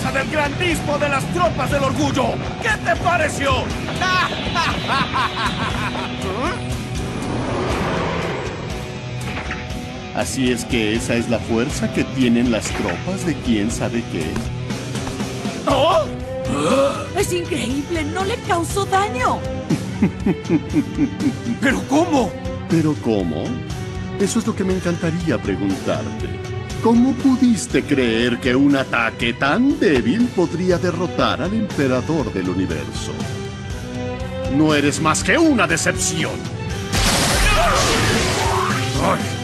fuerza del grandismo de las tropas del orgullo. ¿Qué te pareció? Así es que esa es la fuerza que tienen las tropas de quién sabe qué. ¿Oh? Es increíble, no le causó daño. ¿Pero cómo? ¿Pero cómo? Eso es lo que me encantaría preguntarte. ¿Cómo pudiste creer que un ataque tan débil podría derrotar al emperador del universo? No eres más que una decepción. ¡Ay!